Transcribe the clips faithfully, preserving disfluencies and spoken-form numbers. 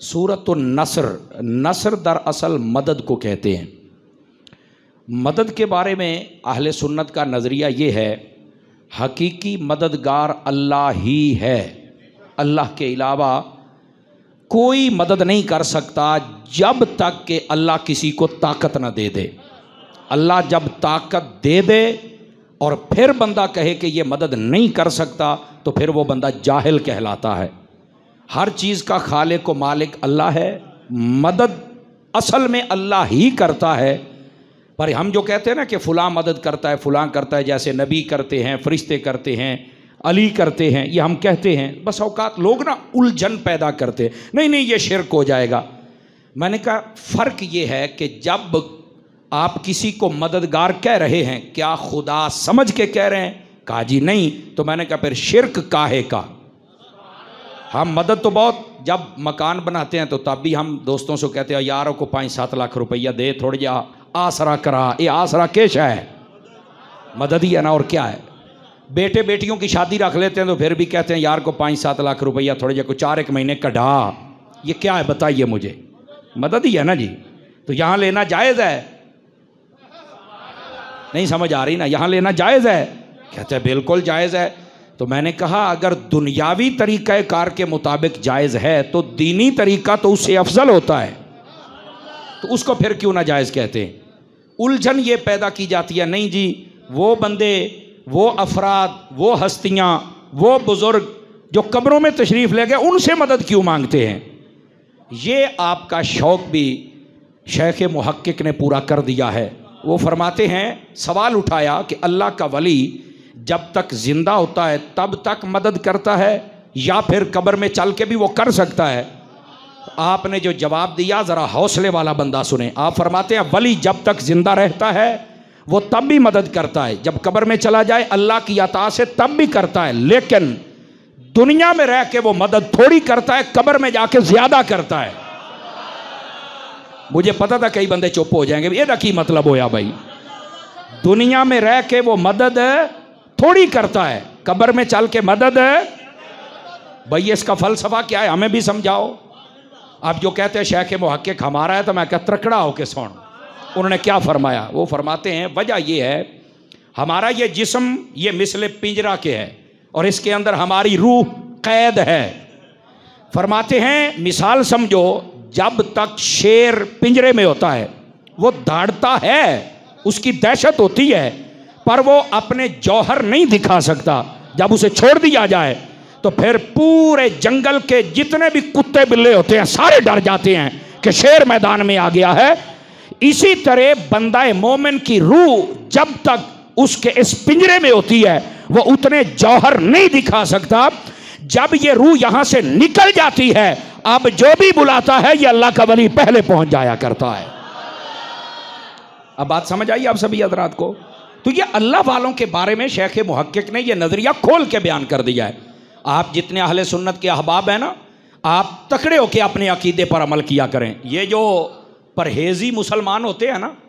सूरतुन नस्र, नस्र दरअसल मदद को कहते हैं। मदद के बारे में अहले सुन्नत का नज़रिया ये है, हकीकी मददगार अल्लाह ही है। अल्लाह के अलावा कोई मदद नहीं कर सकता जब तक कि अल्लाह किसी को ताकत ना दे दे। अल्लाह जब ताकत दे दे और फिर बंदा कहे कि ये मदद नहीं कर सकता, तो फिर वो बंदा जाहिल कहलाता है। हर चीज़ का खालिक व मालिक अल्लाह है। मदद असल में अल्लाह ही करता है, पर हम जो कहते हैं ना कि फ़लाँ मदद करता है, फ़लाँ करता है, जैसे नबी करते हैं, फरिश्ते करते हैं, अली करते हैं, ये हम कहते हैं। बस औकात लोग ना उलझन पैदा करते हैं, नहीं नहीं ये शिरक हो जाएगा। मैंने कहा फ़र्क ये है कि जब आप किसी को मददगार कह रहे हैं, क्या खुदा समझ के कह रहे हैं? कहा जी नहीं। तो मैंने कहा फिर शिरक काहे का? हम मदद तो बहुत, जब मकान बनाते हैं तो तब भी हम दोस्तों से कहते हैं यारों को पाँच सात लाख रुपया दे, थोड़ी जा आसरा करा। ये आसरा केशा है, मदद ही है ना, और क्या है। बेटे बेटियों की शादी रख लेते हैं तो फिर भी कहते हैं यार को पाँच सात लाख रुपया थोड़े जा को चार एक महीने कढ़ा। ये क्या है बताइए मुझे? मदद ही है ना जी। तो यहाँ लेना जायज़ है? नहीं समझ आ रही ना, यहाँ लेना जायज़ है? कहते हैं बिल्कुल जायज़ है। तो मैंने कहा अगर दुनियावी तरीक़ा कार के मुताबिक जायज़ है तो दीनी तरीक़ा तो उससे अफजल होता है, तो उसको फिर क्यों ना जायज़ कहते हैं? उलझन ये पैदा की जाती है, नहीं जी वो बंदे, वो अफराद, वो हस्तियाँ, वो बुज़ुर्ग जो कब्रों में तशरीफ़ ले गए, उनसे मदद क्यों मांगते हैं? ये आपका शौक़ भी शेख मुहक्किक ने पूरा कर दिया है। वो फरमाते हैं, सवाल उठाया कि अल्लाह का वली जब तक ज़िंदा होता है तब तक मदद करता है या फिर कब्र में चल के भी वो कर सकता है? आपने जो जवाब दिया ज़रा हौसले वाला बंदा सुने। आप फरमाते हैं वली जब तक ज़िंदा रहता है वो तब भी मदद करता है, जब कब्र में चला जाए अल्लाह की अता से तब भी करता है, लेकिन दुनिया में रह के वो मदद थोड़ी करता है, कब्र में जाके ज़्यादा करता है। मुझे पता था कई बंदे चुप हो जाएंगे, ये की मतलब होया भाई, दुनिया में रह के वो मदद थोड़ी करता है, कब्र में चल के मदद। भाई इसका फलसफा क्या है, हमें भी समझाओ। अब जो कहते हैं शेख मुहक्किक हमारा है, तो मैं कहता त्रकड़ा होके सुन, उन्होंने क्या फरमाया। वो फरमाते हैं वजह ये है, हमारा ये जिस्म ये मिसले पिंजरा के है और इसके अंदर हमारी रूह कैद है। फरमाते हैं मिसाल समझो, जब तक शेर पिंजरे में होता है वो दौड़ता है, उसकी दहशत होती है, पर वो अपने जौहर नहीं दिखा सकता। जब उसे छोड़ दिया जाए तो फिर पूरे जंगल के जितने भी कुत्ते बिल्ले होते हैं सारे डर जाते हैं कि शेर मैदान में आ गया है। इसी तरह बंदा मोमिन की रूह जब तक उसके इस पिंजरे में होती है वो उतने जौहर नहीं दिखा सकता। जब ये रूह यहां से निकल जाती है, अब जो भी बुलाता है ये अल्लाह का वली पहले पहुंच जाया करता है। अब बात समझ आई आप सभी हजरात को? तो ये अल्लाह वालों के बारे में शेख मुहक्किक ने ये नजरिया खोल के बयान कर दिया है। आप जितने अहले सुन्नत के अहबाब हैं ना, आप तकड़े होके अपने अकीदे पर अमल किया करें। ये जो परहेजी मुसलमान होते हैं ना,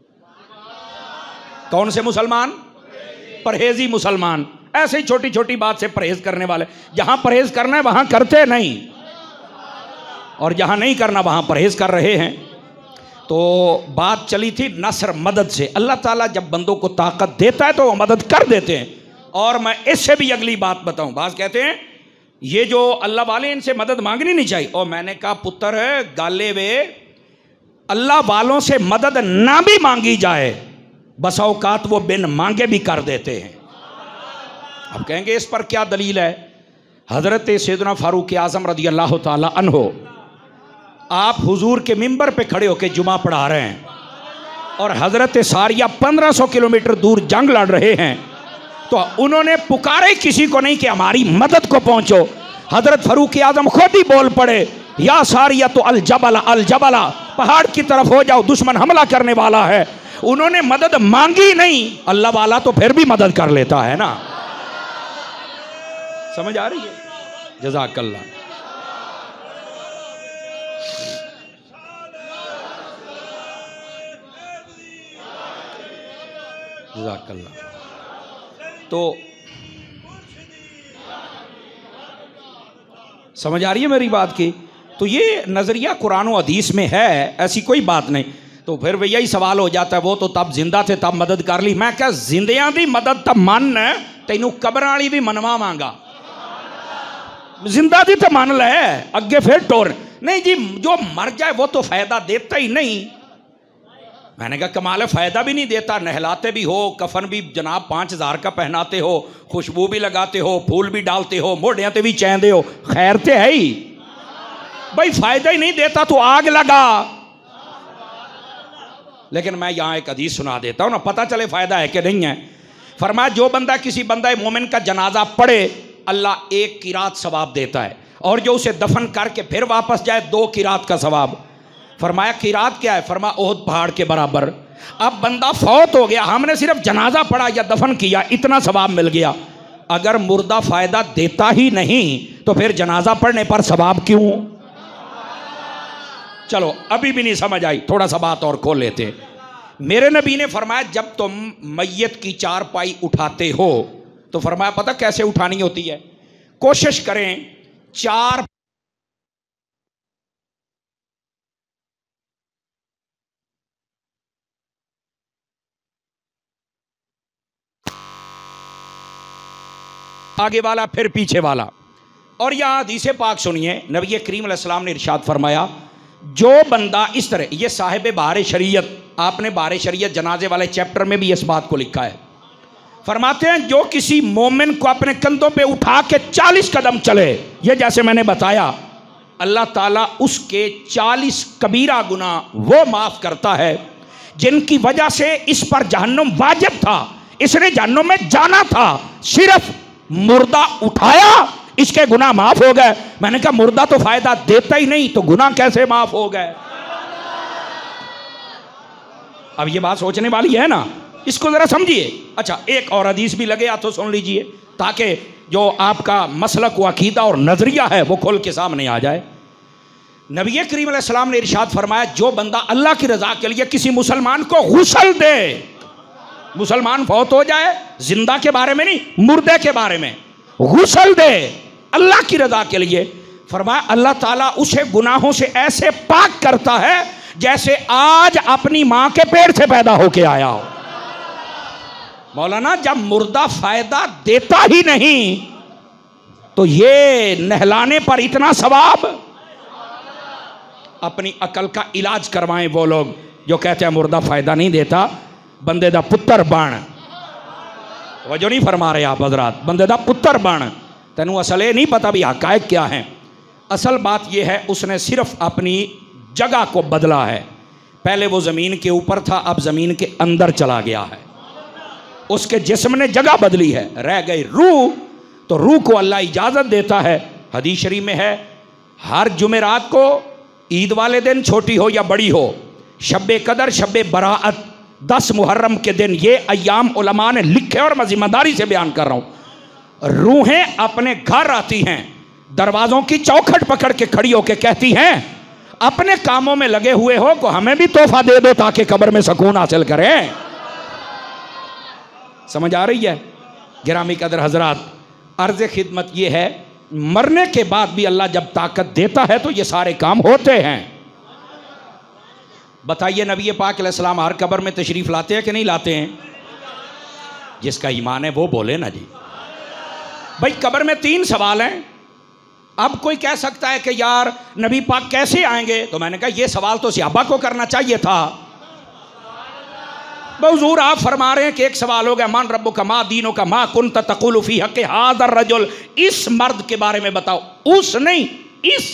कौन से मुसलमान? परहेजी मुसलमान, ऐसे ही छोटी छोटी बात से परहेज करने वाले। जहां परहेज करना है वहां करते नहीं, और जहां नहीं करना वहां परहेज कर रहे हैं। तो बात चली थी नस्र, मदद से। अल्लाह ताला जब बंदों को ताकत देता है तो वो मदद कर देते हैं। और मैं इससे भी अगली बात बताऊं, बात कहते हैं ये जो अल्लाह वाले इनसे मदद मांगनी नहीं चाहिए। और मैंने कहा पुत्र गाले वे, अल्लाह वालों से मदद ना भी मांगी जाए बस औकात वो बिन मांगे भी कर देते हैं। अब कहेंगे इस पर क्या दलील है? हजरत सैयदना फारूक आजम रदी अल्लाह ताला अन्हो, आप हुजूर के मिंबर पे खड़े होकर जुमा पढ़ा रहे हैं और हजरत सारिया पंद्रह सौ किलोमीटर दूर जंग लड़ रहे हैं, तो उन्होंने पुकारे किसी को नहीं कि हमारी मदद को पहुंचो। हजरत फारूक आजम खुद ही बोल पड़े, या सारिया तो अल जबला अल जबला, पहाड़ की तरफ हो जाओ, दुश्मन हमला करने वाला है। उन्होंने मदद मांगी नहीं, अल्लाह वाला तो फिर भी मदद कर लेता है ना। समझ आ रही है? जज़ाकल्लाह। जज़ाकल्लाह। तो समझ आ रही है मेरी बात की? तो ये नज़रिया कुरान और हदीस में है, ऐसी कोई बात नहीं। तो फिर भैया ही सवाल हो जाता है, वो तो तब जिंदा थे तब मदद कर ली। मैं क्या जिंदियां दी मदद तब मन तेनू कबर वाली भी मनवा मांगा, जिंदा दी तो मान ले अगे फिर टोर नहीं जी। जो मर जाए वो तो फायदा देता ही नहीं। मैंने कहा कमाल है, फायदा भी नहीं देता। नहलाते भी हो, कफन भी जनाब पाँच हजार का पहनाते हो, खुशबू भी लगाते हो, फूल भी डालते हो, मोढ़ियां ते भी चैंदे हो, खैर ते है ही भाई। फायदा ही नहीं देता तो आग लगा। लेकिन मैं यहां एक हदीस सुना देता हूं ना, पता चले फायदा है कि नहीं है। फरमाया जो बंदा किसी बंदा मोमिन का जनाजा पढ़े अल्लाह एक किरात सवाब देता है, और जो उसे दफन करके फिर वापस जाए दो किरात का सवाब। फरमाया किरात क्या है? फरमाया ओहद पहाड़ के बराबर। अब बंदा फौत हो गया, हमने सिर्फ जनाजा पढ़ा या दफन किया, इतना सवाब मिल गया। अगर मुर्दा फायदा देता ही नहीं तो फिर जनाजा पढ़ने पर सवाब क्यों? चलो अभी भी नहीं समझ आई, थोड़ा सा बात और खोल लेते। मेरे नबी ने फरमाया जब तुम मैयत की चारपाई उठाते हो तो फरमाया पता कैसे उठानी होती है? कोशिश करें चार आगे वाला फिर पीछे वाला। और यहां हदीसे पाक सुनिए, नबी करीम अलैहिस्सलाम ने इरशाद फरमाया जो बंदा इस तरह, ये साहिब बारे शरीयत, आपने बारे शरीयत जनाजे वाले चैप्टर में भी इस बात को लिखा है। फरमाते हैं जो किसी मोमिन को अपने कंधों पे उठा के चालीस कदम चले, ये जैसे मैंने बताया, अल्लाह ताला उसके चालीस कबीरा गुना वो माफ करता है जिनकी वजह से इस पर जहन्नुम वाजिब था, इसने जहन्नुम में जाना था, सिर्फ मुर्दा उठाया इसके गुनाह माफ हो गए। मैंने कहा मुर्दा तो फायदा देता ही नहीं तो गुनाह कैसे माफ हो गए? अब ये बात सोचने वाली है ना, इसको जरा समझिए। अच्छा एक और हदीस भी लगे तो सुन लीजिए, ताकि जो आपका मसलक व अकीदा और नजरिया है वो खोल के सामने आ जाए। नबी करीम अलैहिस्सलाम ने इरशाद फरमाया जो बंदा अल्लाह की रजा के लिए किसी मुसलमान को गुस्ल दे, मुसलमान फौत हो जाए, जिंदा के बारे में नहीं मुर्दे के बारे में, गुस्ल दे अल्लाह की रजा के लिए, फरमाया अल्लाह ताला उसे गुनाहों से ऐसे पाक करता है जैसे आज अपनी मां के पेट से पैदा होके आया हो। मौलाना जब मुर्दा फायदा देता ही नहीं तो ये नहलाने पर इतना सवाब। अपनी अकल का इलाज करवाएं वो लोग जो कहते हैं मुर्दा फायदा नहीं देता, बंदे दा पुत्र बन। वो जो नहीं फरमा रहे आप हजरात, बंदे दा पुत्र बन। तेनू असल ये नहीं पता भी हकायक क्या है। असल बात यह है उसने सिर्फ अपनी जगह को बदला है। पहले वो ज़मीन के ऊपर था, अब ज़मीन के अंदर चला गया है। उसके जिस्म ने जगह बदली है, रह गई रूह, तो रूह को अल्लाह इजाज़त देता है। हदीस शरीफ में है हर जुमेरात को, ईद वाले दिन छोटी हो या बड़ी हो, शब्बे कदर शब्बे बराअत दस मुहर्रम के दिन, ये अय्याम उलमा ने लिखे और मैं जिम्मेदारी से बयान कर रहा हूँ। रूहें अपने घर आती हैं, दरवाज़ों की चौखट पकड़ के खड़ी होकर कहती हैं अपने कामों में लगे हुए हो को हमें भी तोहफा दे दो ताकि कब्र में सुकून हासिल करें। समझ आ रही है? गिरामी कदर हजरात, अर्ज़ खिदमत ये है मरने के बाद भी अल्लाह जब ताकत देता है तो ये सारे काम होते हैं। बताइए नबी पाक अलैहिस्सलाम हर कब्र में तशरीफ़ लाते हैं कि नहीं लाते हैं? जिसका ईमान है वो बोले ना जी। भाई कब्र में तीन सवाल हैं। अब कोई कह सकता है कि यार नबी पाक कैसे आएंगे, तो मैंने कहा ये सवाल तो सहाबा को करना चाहिए था। हुजूर आप फरमा रहे हैं कि एक सवाल हो गया मान रब्बु का मा दीनों का मा कुन तकुलु फी हक़ हाज़र रजुल, इस मर्द के बारे में बताओ, उस नहीं इस।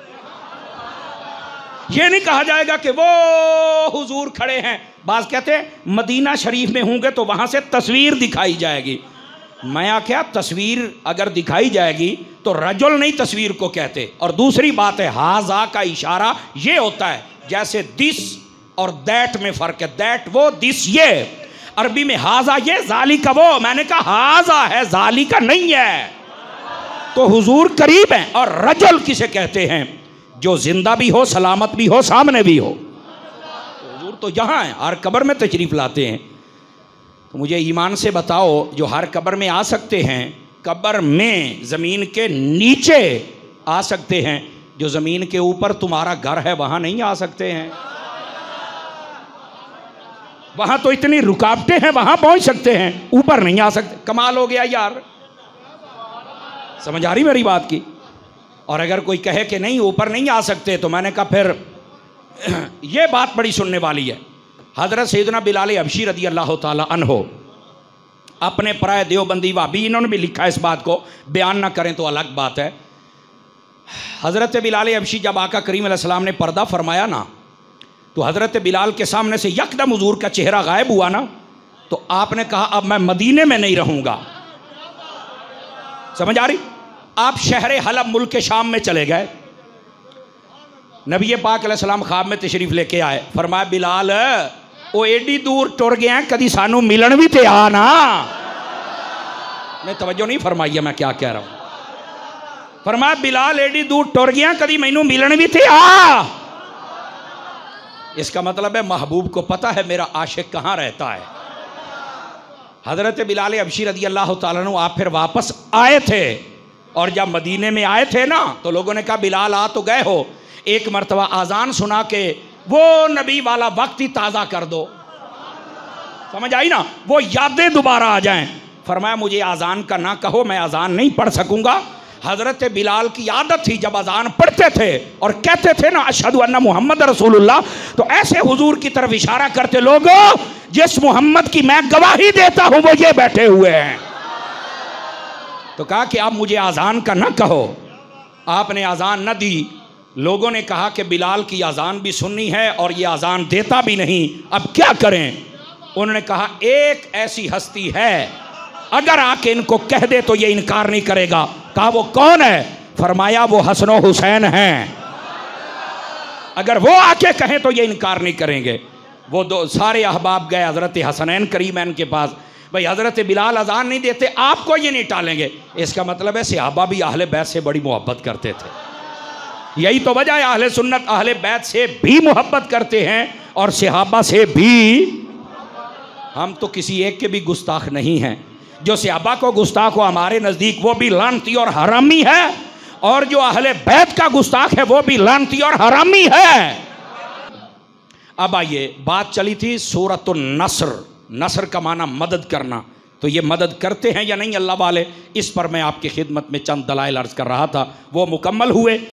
ये नहीं कहा जाएगा कि वो हुजूर खड़े हैं। बाज़ कहते हैं मदीना शरीफ में होंगे तो वहां से तस्वीर दिखाई जाएगी। मैं क्या तस्वीर अगर दिखाई जाएगी तो रजुल नहीं तस्वीर को कहते। और दूसरी बात है हाजा का इशारा ये होता है जैसे दिस और दैट में फर्क है, दैट वो दिस ये। अरबी में हाजा ये जाली का वो, मैंने कहा हाजा है जाली का नहीं है। तो हुजूर करीब हैं। और रजुल किसे कहते हैं? जो जिंदा भी हो, सलामत भी हो, सामने भी हो। तो हुजूर तो यहाँ है, हर कब्र में तशरीफ लाते हैं। तो मुझे ईमान से बताओ जो हर कब्र में आ सकते हैं, कब्र में ज़मीन के नीचे आ सकते हैं, जो ज़मीन के ऊपर तुम्हारा घर है वहाँ नहीं आ सकते हैं? वहाँ तो इतनी रुकावटें हैं, वहाँ पहुँच सकते हैं, ऊपर नहीं आ सकते। कमाल हो गया यार, समझ आ रही मेरी बात की? और अगर कोई कहे कि नहीं ऊपर नहीं आ सकते, तो मैंने कहा फिर ये बात बड़ी सुनने वाली है। हज़रत सैयदना बिलाल हबशी रदी अल्लाह ताला अन्हो अपने प्राय देवबंदी वाबी, इन्होंने भी लिखा है इस बात को, बयान ना करें तो अलग बात है। हज़रत बिलाल हबशी जब आका करीम अलैहिस्सलाम ने पर्दा फरमाया ना, तो हज़रत बिलाल के सामने से यकदम हुजूर का चेहरा गायब हुआ ना, तो आपने कहा अब मैं मदीने में नहीं रहूँगा। समझ आ रही? आप शहर हलब मुल्क के शाम में चले गए। नबी पाक अलैहिस्सलाम ख्वाब में तशरीफ़ लेके आए, फरमाया बिलाल वो एडी दूर टुर गया, कदी सानू मिलन भी ते आ ना। मैं तवज्जो नहीं फरमाई है मैं क्या कह रहा हूँ। फरमाया बिलाल एडी दूर टुर गया, कदी मैनू मिलन भी ते आ। इसका मतलब है महबूब को पता है मेरा आशिक कहाँ रहता है। हज़रत बिलाल हबशी रदी अल्लाह ताला अन्हु आप फिर वापस आए थे, और जब मदीने में आए थे ना, तो लोगों ने कहा बिलाल आ तो गए हो, एक मरतबा आज़ान सुना के वो नबी वाला वक्त ही ताज़ा कर दो। समझ आई ना? वो यादें दोबारा आ जाएं। फरमाया मुझे आज़ान का ना कहो, मैं आज़ान नहीं पढ़ सकूँगा। हज़रत बिलाल की आदत थी जब अजान पढ़ते थे और कहते थे ना अशहदु अन्ना मुहम्मद रसूलुल्लाह, तो ऐसे हुजूर की तरफ इशारा करते, लोगों जिस मोहम्मद की मैं गवाही देता हूँ वो ये बैठे हुए हैं। तो कहा कि आप मुझे अजान का ना कहो। आपने अजान न दी। लोगों ने कहा कि बिलाल की अजान भी सुननी है और ये अजान देता भी नहीं, अब क्या करें? उन्होंने कहा एक ऐसी हस्ती है, अगर आके इनको कह दे तो ये इनकार नहीं करेगा। कहा वो कौन है? फरमाया वो हसन और हुसैन हैं, अगर वो आके कहें तो ये इनकार नहीं करेंगे। वो दो सारे अहबाब गए हज़रत हसनैन करीमैन के पास, भाई हज़रत बिलाल अजान नहीं देते, आपको ये नहीं टालेंगे। इसका मतलब है सहाबा भी अहले बैत से बड़ी मोहब्बत करते थे। यही तो वजह है अहले सुन्नत अहले बैत से भी मोहब्बत करते हैं और सहाबा से भी। हम तो किसी एक के भी गुस्ताख नहीं हैं। जो सहाबा को गुस्ताख हो हमारे नज़दीक वो भी लानती और हरामी है, और जो अहले बैत का गुस्ताख है वो भी लानती और हरामी है। अब आइए, बात चली थी सूरतुन नस्र, नस्र का माना मदद करना, तो ये मदद करते हैं या नहीं अल्लाह वाले, इस पर मैं आपकी खिदमत में चंद दलाइल अर्ज कर रहा था, वो मुकम्मल हुए।